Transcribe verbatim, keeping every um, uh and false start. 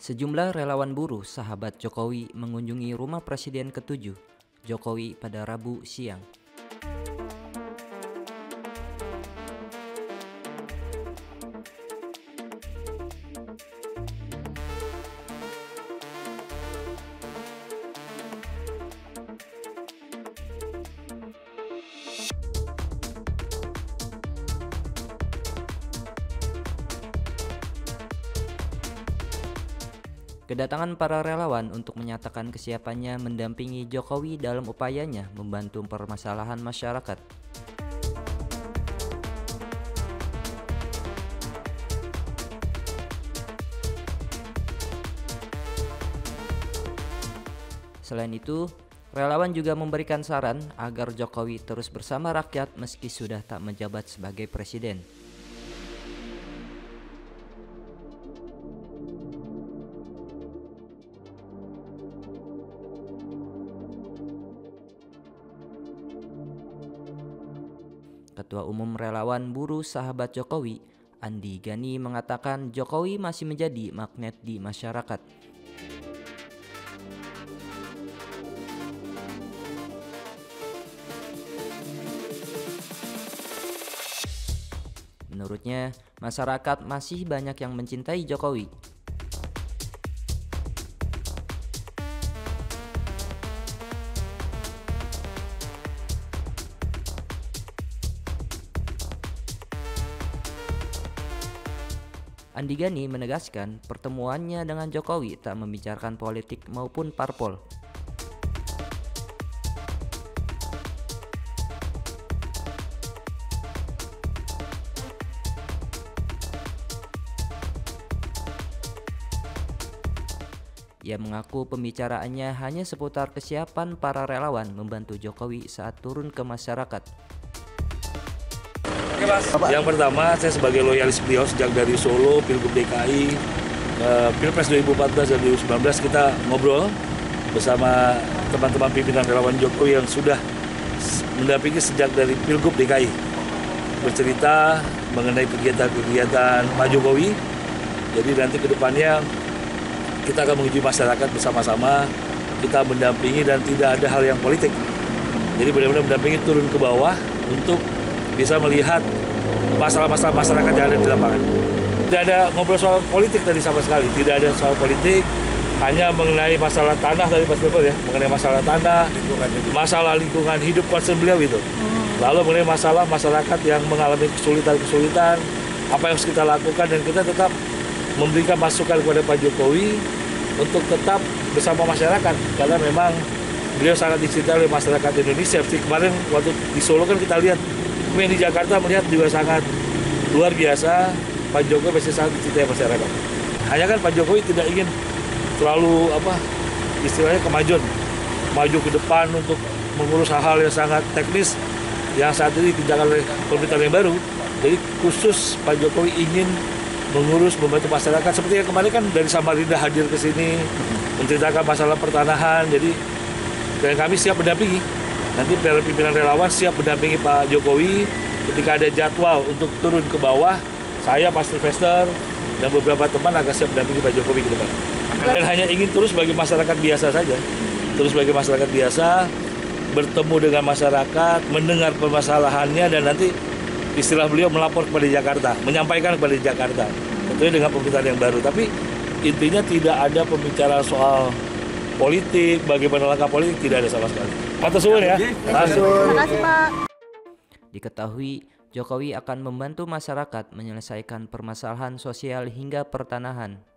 Sejumlah relawan buruh sahabat Jokowi mengunjungi rumah Presiden ketujuh, Jokowi pada Rabu siang. Kedatangan para relawan untuk menyatakan kesiapannya mendampingi Jokowi dalam upayanya membantu permasalahan masyarakat. Selain itu, relawan juga memberikan saran agar Jokowi terus bersama rakyat meski sudah tak menjabat sebagai presiden. Ketua Umum Relawan Buruh Sahabat Jokowi, Andi Gani, mengatakan Jokowi masih menjadi magnet di masyarakat. Menurutnya, masyarakat masih banyak yang mencintai Jokowi. Andi Gani menegaskan pertemuannya dengan Jokowi tak membicarakan politik maupun parpol. Ia mengaku pembicaraannya hanya seputar kesiapan para relawan membantu Jokowi saat turun ke masyarakat. Oke, Mas. Yang pertama, saya sebagai loyalis beliau sejak dari Solo, Pilgub D K I, eh, Pilpres dua ribu empat belas dan dua ribu sembilan belas kita ngobrol bersama teman-teman pimpinan relawan Jokowi yang sudah mendampingi sejak dari Pilgub D K I. Bercerita mengenai kegiatan-kegiatan Pak Jokowi. Jadi nanti ke depannya kita akan menuju masyarakat bersama-sama, kita mendampingi dan tidak ada hal yang politik. Jadi benar-benar mendampingi turun ke bawah untuk bisa melihat masalah-masalah masyarakat yang ada di lapangan. Tidak ada ngobrol soal politik tadi sama sekali, tidak ada soal politik, hanya mengenai masalah tanah dari Mas Devo ya, mengenai masalah tanah, masalah lingkungan hidup concern beliau itu. Lalu mengenai masalah masyarakat yang mengalami kesulitan-kesulitan, apa yang harus kita lakukan, dan kita tetap memberikan masukan kepada Pak Jokowi untuk tetap bersama masyarakat, karena memang beliau sangat dicintai oleh masyarakat Indonesia. Seperti kemarin waktu di Solo kan kita lihat, kemudian di Jakarta melihat juga sangat luar biasa, Pak Jokowi pasti sangat dicintai masyarakat. Hanya kan Pak Jokowi tidak ingin terlalu apa istilahnya kemajuan, maju ke depan untuk mengurus hal-hal yang sangat teknis yang saat ini dikerjakan oleh pemerintahan yang baru. Jadi khusus Pak Jokowi ingin mengurus, membantu masyarakat. Seperti yang kemarin kan dari Samarinda hadir ke sini menceritakan masalah pertanahan. Jadi dan kami siap mendampingi. Nanti pimpinan relawan siap mendampingi Pak Jokowi ketika ada jadwal untuk turun ke bawah. Saya, Pak Sylvester, dan beberapa teman akan siap mendampingi Pak Jokowi ke depan. Dan hanya ingin terus bagi masyarakat biasa saja. Terus bagi masyarakat biasa, bertemu dengan masyarakat, mendengar permasalahannya, dan nanti istilah beliau melapor kepada Jakarta, menyampaikan kepada Jakarta. Tentunya dengan pemerintahan yang baru. Tapi intinya tidak ada pembicaraan soal politik, bagaimana langkah politik, tidak ada sama sekali. Matur suwun ya. Terima kasih, Pak. Diketahui Jokowi akan membantu masyarakat menyelesaikan permasalahan sosial hingga pertanahan.